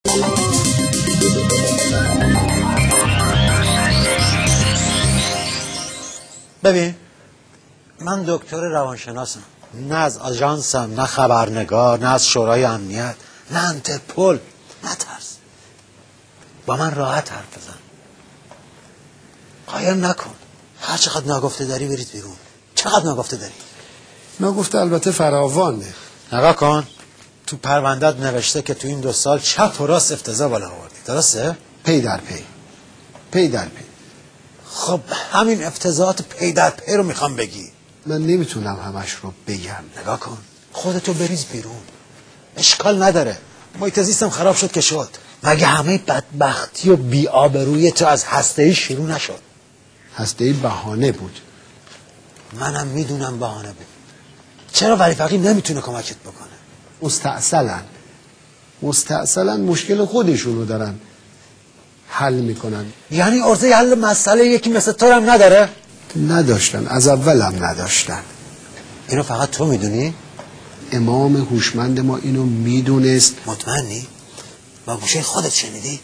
ببین من دکتر روانشناسم، نه از آژانسم، نه خبرنگار، نه از شورای امنیت، نه انترپل. نترس، با من راحت حرف بزن، قایم نکن. هر چقدر ناگفته داری برید بیرون. چقدر ناگفته داری؟ ناگفته البته فراوانه. نگاه کن، تو پروندت نوشته که تو این 2 سال چپ و راست افتضاح بالا آوردی، درسته؟ پی در پی. خب همین افتضاحات پی در پی رو میخوام بگی. من نمیتونم همش رو بگم. نگاه کن، خودتو بریز بیرون، اشکال نداره. محیط زیستم خراب شد که شد. مگه همه بدبختی و بی‌آبرویی تو از هسته‌ای شروع نشد؟ هسته‌ای بهانه بود. منم میدونم بهانه بود. چرا ولی فقیه نمیتونه کمکت بکنه؟ مستعسلا مشکل خودشونو دارن حل میکنن. یعنی عرضه حل مسئله یکی مثل تو هم نداره؟ نداشتن، از اولم نداشتن. اینو فقط تو میدونی؟ امام هوشمند ما اینو میدونست. مطمئنی؟ با گوشه خودت شنیدی؟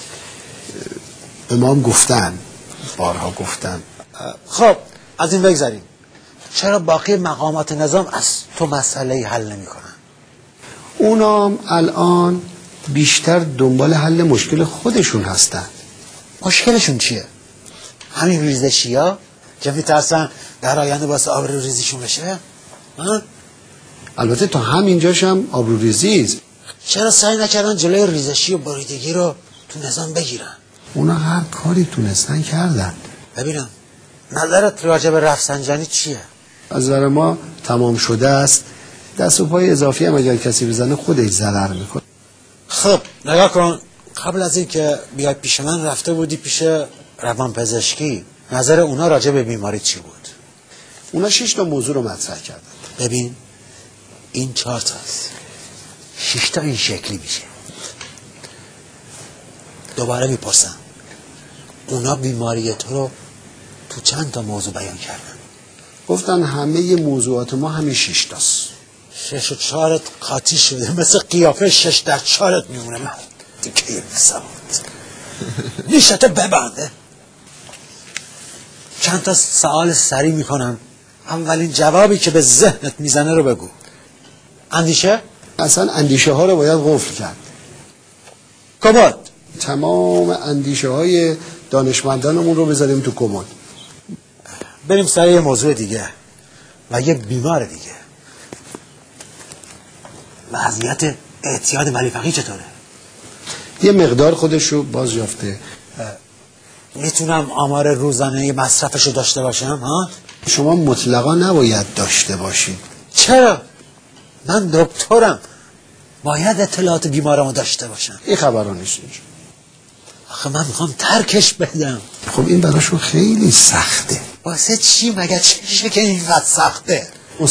امام گفتن، بارها گفتن. خب از این بگذاریم، چرا باقی مقامات نظام از تو مسئله حل نمی کنن؟ اونام الان بیشتر دنبال حل مشکل خودشون هستن. مشکلشون چیه؟ همین ریزشی ها که میترسن در آینده واسه آبرو ریزیشون بشه؟ البته تا همینجاش هم آبرو ریزیست. چرا سعی نکردن جلوی ریزشی و بریدگی رو تو نظام بگیرن؟ اونا هر کاری تونستن کردن. ببینم نظرت راجع به رفسنجانی چیه؟ از نظر ما تمام شده است. دست و پای اضافی هم اگر کسی بزنه خودش ضرر میکنه. خب نگاه کن، قبل از این که بیای پیش من رفته بودی پیش روانپزشکی. نظر اونا راجع به بیماری چی بود؟ اونا 6 تا موضوع رو مطرح کردن. ببین این 4 تاست، 6 تا این شکلی میشه. دوباره میپرسم، اونا بیماری تو رو تو چند تا موضوع بیان کردن؟ گفتن همه موضوعات ما همین 6 تاست. 6 و 4 قاطی شده، مثل قیافه 6 در 4 میمونه. من دیگه سواد نیشته ببنده. چند تا سوال سریع میکنم، اولین جوابی که به ذهنت میزنه رو بگو. اندیشه؟ اصلا اندیشه ها رو باید قفل کرد. کمد. تمام اندیشه های دانشمندانمون رو بذاریم تو کمد. بریم سر یه موضوع دیگه و یه بیمار دیگه. وضعیت اعتیاد ولی فقیه چطوره؟ یه مقدار خودش رو باز یافته. میتونم آمار روزانه مصرفش رو داشته باشم ها؟ شما مطلقا نباید داشته باشید. چرا؟ من دکترم، باید اطلاعات بیمارمو داشته باشم. این خبرها نیست اینجا. آخه من میخوام ترکش بدم. خب این براشون خیلی سخته. واسه چی مگه؟ چیشه که اینقدر سخته؟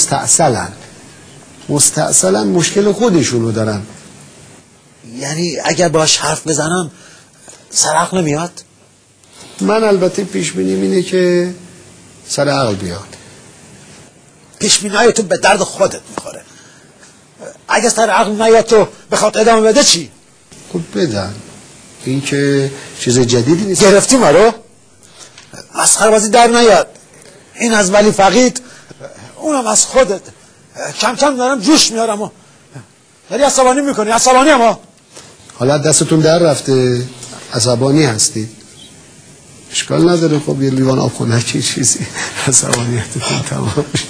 مستعسلا مشکل خودشونو دارن. یعنی اگر باش حرف بزنم سر عقل نمیاد؟ من البته پیش بینیم اینه که سر عقل بیاد. پیش بینی‌های تو به درد خودت میخوره. اگه سر عقل نیاد تو بخواد ادامه بده چی؟ خب بدن، این که چیز جدیدی نیست. گرفتی ما رو؟ مسخره بازی در نیاد. این از ولی فقید، اونم از خودت. کم کم دارم جوش میارم و داری عصبانی میکنی. عصبانی اما حالا دستتون در رفته، عصبانی هستید. اشکال نداره، خب یه لیوان آب خنکی چیزی عصبانیتتون تمام شد.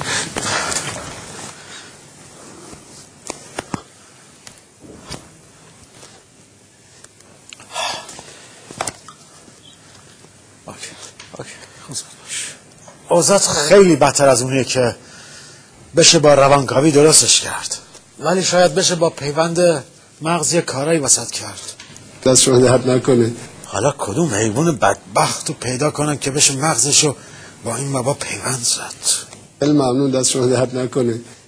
اوضاعت خیلی بدتر از اونیه که بشه با روانکاوی درستش کرد، ولی شاید بشه با پیوند مغزی کارایی وسط کرد. دست شما درد نکنه. حالا کدوم حیوان بدبخت رو پیدا کنن که بشه مغزشو با این مبا پیوند زد؟ ممنون، دست شما درد نکنه.